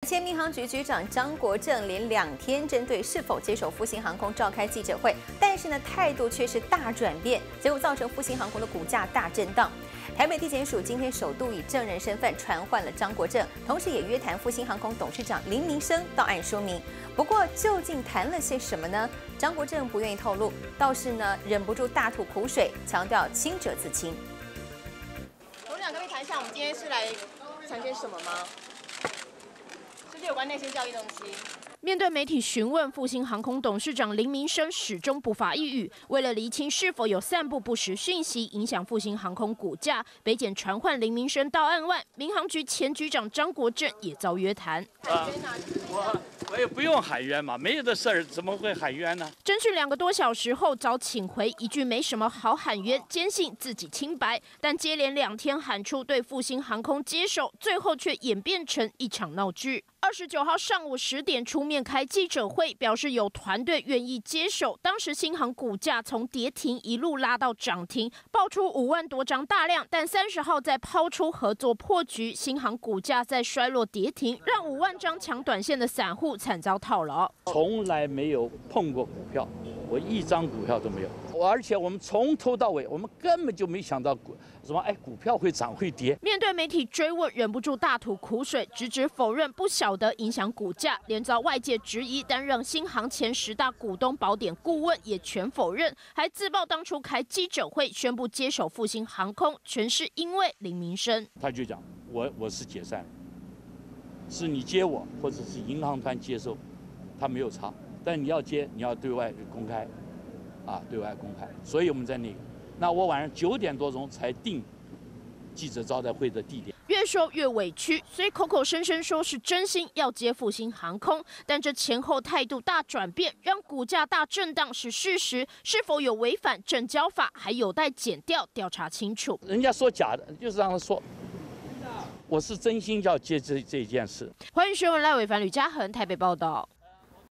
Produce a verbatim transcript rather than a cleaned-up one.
前民航局局长张国政连两天针对是否接手复兴航空召开记者会，但是呢态度却是大转变，结果造成复兴航空的股价大震荡。台北地检署今天首度以证人身份传唤了张国政，同时也约谈复兴航空董事长林明生到案说明。不过究竟谈了些什么呢？张国政不愿意透露，倒是呢忍不住大吐苦水，强调清者自清。 董事长，可不可以谈一下我们今天是来谈些什么吗？就是有关内线交易东西。 面对媒体询问，复兴航空董事长林明生始终不发一语。为了厘清是否有散布不实讯息，影响复兴航空股价，北检传唤林明生到案外，民航局前局长张国政也遭约谈。 啊，我我也不用喊冤嘛，没有的事儿怎么会喊冤呢？ 争取两个多小时后遭请回，一句没什么好喊冤，坚信自己清白。但接连两天喊出对复兴航空接手，最后却演变成一场闹剧。二十九号上午十点出面开记者会，表示有团队愿意接手。当时新航股价从跌停一路拉到涨停，爆出五万多张大量，但三十号再抛出合作破局，新航股价再衰落跌停，让五万张抢短线的散户惨遭套牢。 从来没有碰过股票，我一张股票都没有。而且我们从头到尾，我们根本就没想到股什么哎股票会涨会跌。 面对媒体追问，忍不住大吐苦水，直指否认不晓得影响股价，连遭外界质疑担任新航前十大股东宝典顾问也全否认，还自曝当初开记者会宣布接手复兴航空，全是因为林明生。 他就讲我我是解散，是你接我，或者是银行团接受，他没有差，但你要接，你要对外公开。啊，对外公开，所以我们在那个，那我晚上九点多钟才定记者招待会的地点。 越说越委屈，虽口口声声说是真心要接复兴航空，但这前后态度大转变，让股价大震荡是事实，是否有违反证交法，还有待检调调查清楚。 人家说假的，就是让他说，我是真心要接这这件事。 欢迎学文赖伟凡、吕嘉恒台北报道。